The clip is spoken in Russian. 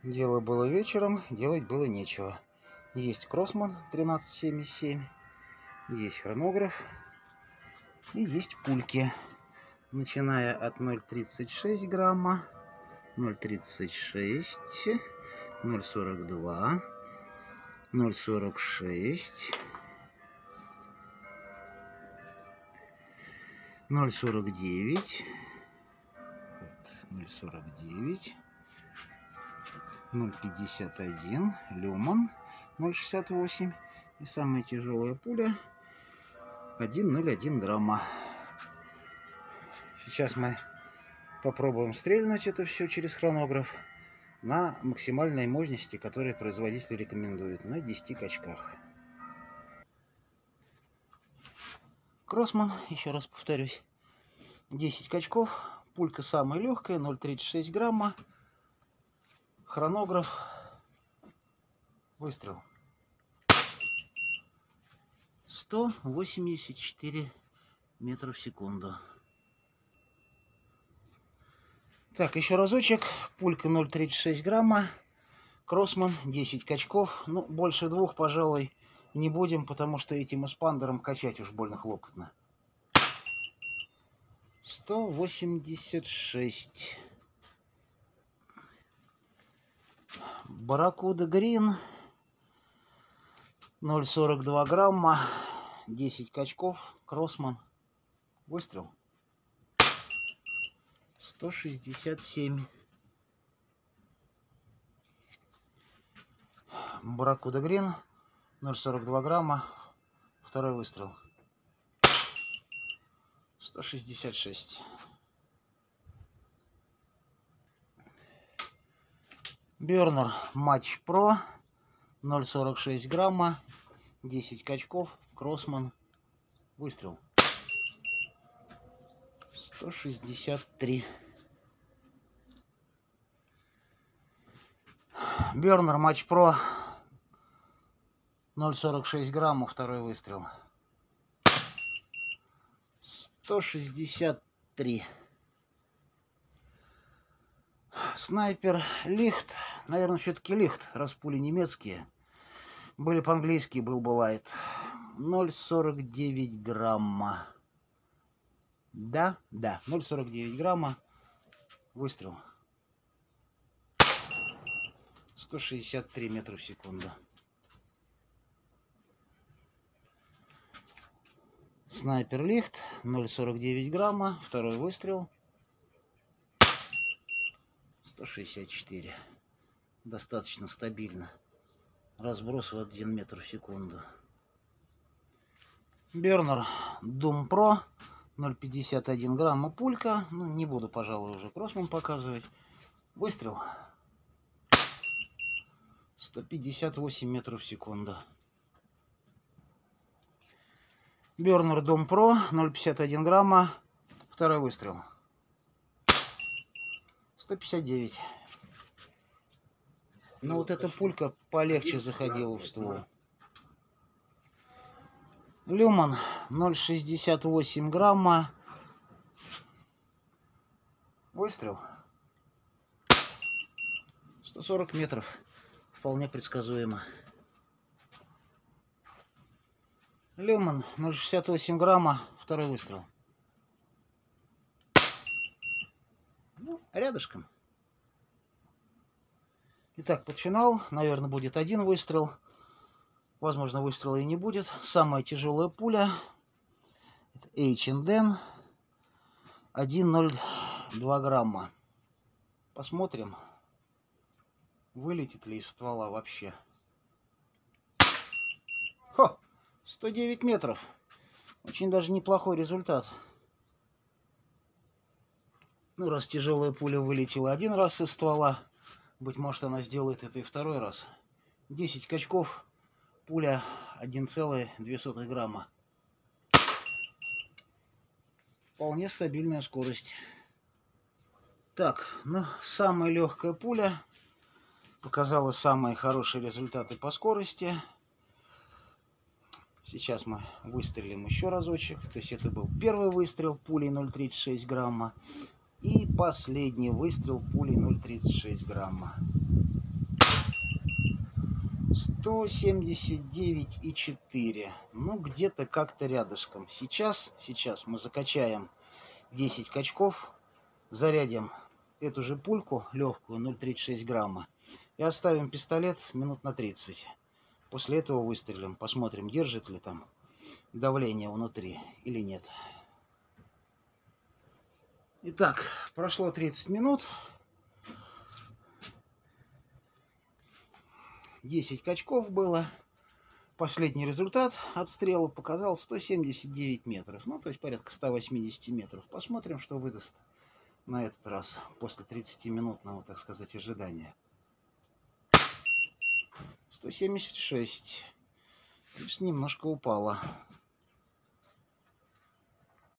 Дело было вечером, делать было нечего. Есть Кроссман 1377, есть хронограф и есть пульки. Начиная от 0,36 грамма, 0,36, 0,42, 0,46, 0,49, 0,49, 0,51, Люман 0,68 и самая тяжелая пуля 1,01 грамма. Сейчас мы попробуем стрельнуть это все через хронограф на максимальной мощности, которую производитель рекомендует, на 10 качках. Кроссман, еще раз повторюсь, 10 качков, пулька самая легкая, 0,36 грамма, хронограф, выстрел. 184 метра в секунду. Так, еще разочек. Пулька 0,36 грамма. Кроссман 10 качков. Ну, больше двух, пожалуй, не будем, потому что этим эспандером качать уж больно хлопотно. 186. Барракуда Грин 0,42 грамма. 10 качков. Кроссман. Выстрел. 167. Барракуда Грин 0,42 грамма. Второй выстрел. 166. Бернер Матч Про 0,46 грамма. 10 качков. Кроссман. Выстрел. 163. Бернер Матч Про 0,46 грамма. Второй выстрел. 163. Снайпер Лихт. Наверное, все-таки Лихт, раз пули немецкие. Были по-английски, был бы лайт. 0,49 грамма. Да, 0,49 грамма. Выстрел. 163 метра в секунду. Снайпер Лихт 0,49 грамма. Второй выстрел. 164. Достаточно стабильно. Разброс в 1 метр в секунду. Бернер Дум Про 0,51 грамма пулька. Ну, не буду, пожалуй, уже Кроссман показывать. Выстрел. 158 метров в секунду. Бернер Дом Про 0,51 грамма. Второй выстрел. 159. Ну вот эта пулька полегче заходила в ствол. Люман 0,68 грамма. Выстрел. 140 метров. Вполне предсказуемо. Люман 0,68 грамма. Второй выстрел. Ну, рядышком. Итак, под финал, наверное, будет один выстрел. Возможно, выстрела и не будет. Самая тяжелая пуля. Это H&N 1,02 грамма. Посмотрим, вылетит ли из ствола вообще. Хо! 109 метров. Очень даже неплохой результат. Ну, раз тяжелая пуля вылетела один раз из ствола, быть может, она сделает это и второй раз. 10 качков, пуля 1,2 грамма. Вполне стабильная скорость. Так, ну, самая легкая пуля показала самые хорошие результаты по скорости. Сейчас мы выстрелим еще разочек. То есть это был первый выстрел пулей 0,36 грамма. И последний выстрел пулей 0,36 грамма. 179,4. Ну, где-то как-то рядышком. Сейчас мы закачаем 10 качков, зарядим эту же пульку легкую 0,36 грамма и оставим пистолет минут на 30. После этого выстрелим, посмотрим, держит ли там давление внутри или нет. Итак, прошло 30 минут. 10 качков было. Последний результат отстрела показал 179 метров. Ну, то есть порядка 180 метров. Посмотрим, что выдаст на этот раз после 30-минутного, так сказать, ожидания. 176. Лишь немножко упало.